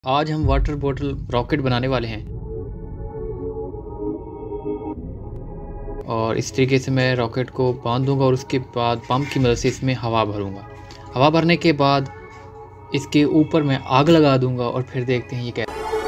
आज हम water bottle rocket बनाने वाले हैं और इस तरीके से मैं रॉकेट को बांध दूंगा और उसके बाद पंप की मदद से इसमें हवा भरूंगा। हवा भरने के बाद इसके ऊपर मैं आग लगा दूंगा और फिर देखते हैं ये क्या